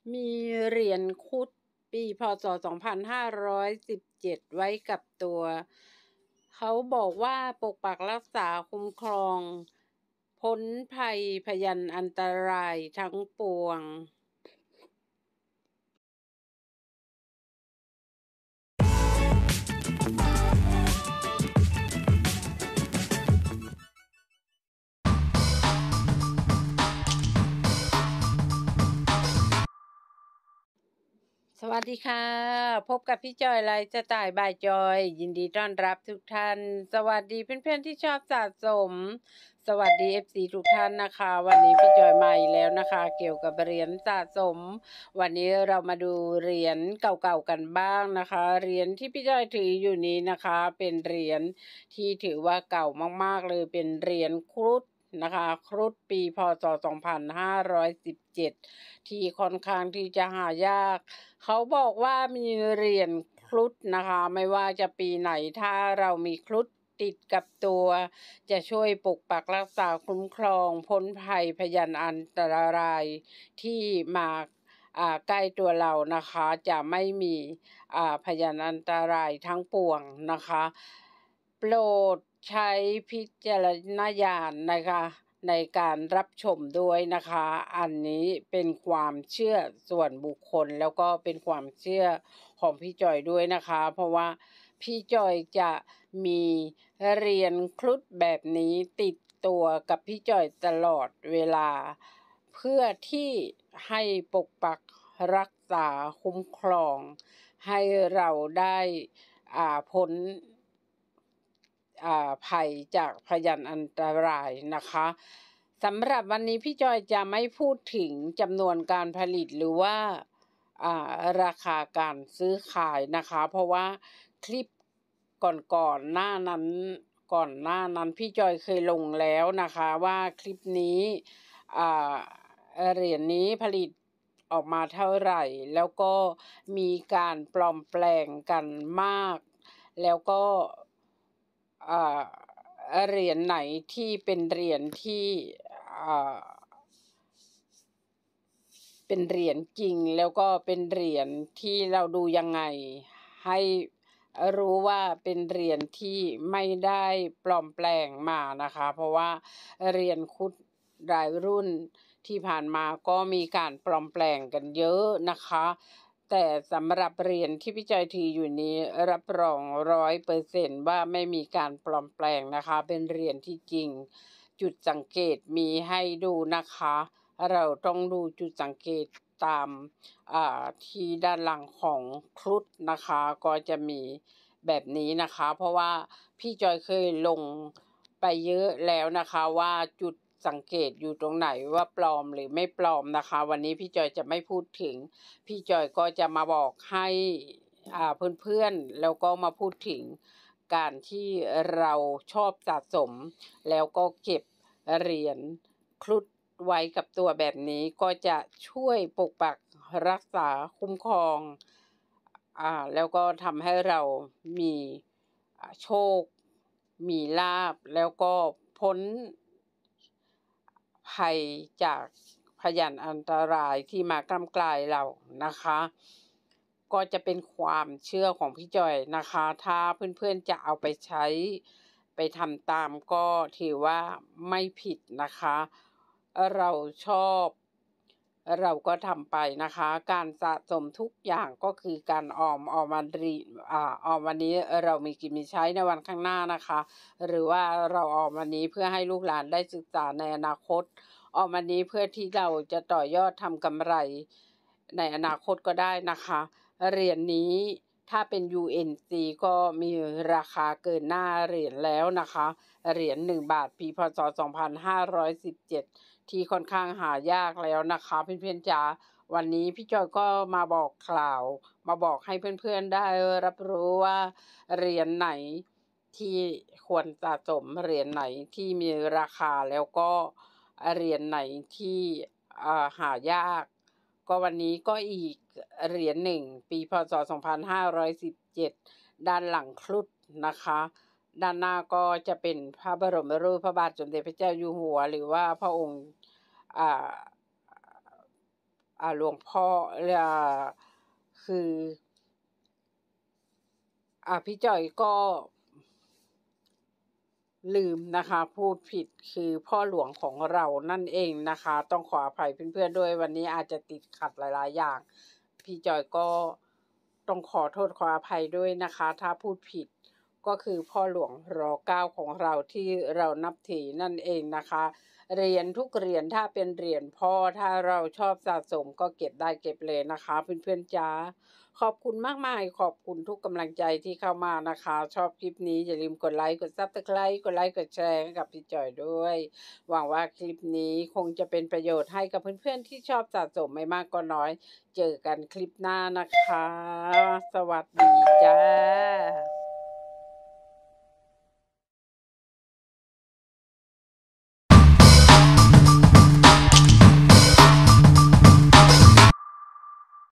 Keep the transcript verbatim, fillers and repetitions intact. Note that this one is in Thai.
มีเหรียญครุฑปีพศสองพันห้าร้อยสิบเจ็ดไว้กับตัว เขาบอกว่าปกปักรักษาคุ้มครอง พ้นภัยพยันอันตรายทั้งปวงสวัสดีค่ะ พบกับพี่จอยไลฟ์สไตล์บายจอย ยินดีต้อนรับทุกท่าน สวัสดีเพื่อนๆที่ชอบสะสม สวัสดี เอฟ ซี ทุกท่านนะคะ วันนี้พี่จอยมาอีกแล้วนะคะ เกี่ยวกับเหรียญสะสม วันนี้เรามาดูเหรียญเก่าๆกันบ้างนะคะเหรียญที่พี่จอยถืออยู่นี้นะคะ เป็นเหรียญที่ถือว่าเก่ามากๆเลยเป็นเหรียญครุฑนะคะครุฑปีพศสองพันห้าร้อยสิบเจ็ดที่ค่อนข้างที่จะหายากเขาบอกว่ามีเหรียญครุฑนะคะไม่ว่าจะปีไหนถ้าเรามีครุฑติดกับตัวจะช่วยปกปักรักษาคุ้มครองพ้นภัยพยันอันตรายที่มาใกล้ตัวเรานะคะจะไม่มีพยันอันตรายทั้งปวงนะคะโปรดใช้พิจารณญาณนะคะในการรับชมด้วยนะคะอันนี้เป็นความเชื่อส่วนบุคคลแล้วก็เป็นความเชื่อของพี่จอยด้วยนะคะเพราะว่าพี่จอยจะมีเหรียญครุฑแบบนี้ติดตัวกับพี่จอยตลอดเวลาเพื่อที่ให้ปกปักรักษาคุ้มครองให้เราได้อ่าพ้นภัยจากพยันอันตรายนะคะสำหรับวันนี้พี่จอยจะไม่พูดถึงจำนวนการผลิตหรือว่าราคาการซื้อขายนะคะเพราะว่าคลิปก่อนๆหน้านั้นก่อนหน้านั้นพี่จอยเคยลงแล้วนะคะว่าคลิปนี้เหรียญนี้ผลิตออกมาเท่าไหร่แล้วก็มีการปลอมแปลงกันมากแล้วก็เหรียญไหนที่เป็นเหรียญที่เป็นเหรียญจริงแล้วก็เป็นเหรียญที่เราดูยังไงให้รู้ว่าเป็นเหรียญที่ไม่ได้ปลอมแปลงมานะคะเพราะว่าเหรียญครุฑรายรุ่นที่ผ่านมาก็มีการปลอมแปลงกันเยอะนะคะแต่สำหรับเหรียญที่พี่จอยถืออยู่นี้รับรองร้อยเปอร์เซ็นต์ว่าไม่มีการปลอมแปลงนะคะเป็นเหรียญที่จริงจุดสังเกตมีให้ดูนะคะเราต้องดูจุดสังเกตตามที่ด้านหลังของครุฑนะคะก็จะมีแบบนี้นะคะเพราะว่าพี่จอยเคยลงไปเยอะแล้วนะคะว่าจุดสังเกตอยู่ตรงไหนว่าปลอมหรือไม่ปลอมนะคะวันนี้พี่จอยจะไม่พูดถึงพี่จอยก็จะมาบอกให้เพื่อนๆแล้วก็มาพูดถึงการที่เราชอบสะสมแล้วก็เก็บเหรียญครุฑไว้กับตัวแบบนี้ก็จะช่วยปกปักรักษาคุ้มครองอ่าแล้วก็ทำให้เรามีโชคมีลาภแล้วก็พ้นภัยจากพยันอันตรายที่มากล้ำกลายเรานะคะก็จะเป็นความเชื่อของพี่จอยนะคะถ้าเพื่อนๆจะเอาไปใช้ไปทำตามก็ถือว่าไม่ผิดนะคะเราชอบเราก็ทำไปนะคะการสะสมทุกอย่างก็คือการออมออมวันรีอ่าออมวันนี้เรามีกินมีใช้ในวันข้างหน้านะคะหรือว่าเราออมวันนี้เพื่อให้ลูกหลานได้ศึกษาในอนาคตออมวันนี้เพื่อที่เราจะต่อยอดทำกำไรในอนาคตก็ได้นะคะเหรียญนี้ถ้าเป็น ยู เอ็น ซี ก็มีราคาเกินหน้าเหรียญแล้วนะคะเหรียญหนึ่งบาทปีพศสองพันห้าร้อยสิบเจ็ดที่ค่อนข้างหายากแล้วนะคะเพื่อนๆจ๋าวันนี้พี่จอยก็มาบอกกล่าวมาบอกให้เพื่อนๆได้รับรู้ว่าเหรียญไหนที่ควรสะสมเหรียญไหนที่มีราคาแล้วก็เหรียญไหนที่หายากก็วันนี้ก็อีกเหรียญหนึ่งปีพศสองพันห้าร้อยสิบเจ็ดด้านหลังครุฑนะคะด้านหน้าก็จะเป็นพระบรมรูปพระบาทสมเด็จพระเจ้าอยู่หัวหรือว่าพระองค์อ่าหลวงพ่ออ่าคืออ่าพี่จอยก็ลืมนะคะพูดผิดคือพ่อหลวงของเรานั่นเองนะคะต้องขออภัยเพื่อนๆด้วยวันนี้อาจจะติดขัดหลายๆอย่างพี่จอยก็ต้องขอโทษขออภัยด้วยนะคะถ้าพูดผิดก็คือพ่อหลวงรอเก้าของเราที่เรานับถือนั่นเองนะคะเหรียญทุกเหรียญถ้าเป็นเหรียญพ่อถ้าเราชอบสะสมก็เก็บได้เก็บเลยนะคะเพื่อนๆจ้าขอบคุณมากมายขอบคุณทุกกำลังใจที่เข้ามานะคะชอบคลิปนี้อย่าลืมกดไลค์กดซับสไครต์กดไลค์กดแชร์ให้กับพี่จอยด้วยหวังว่าคลิปนี้คงจะเป็นประโยชน์ให้กับเพื่อนๆที่ชอบสะสมไม่มากก็น้อยเจอกันคลิปหน้านะคะสวัสดีจ้า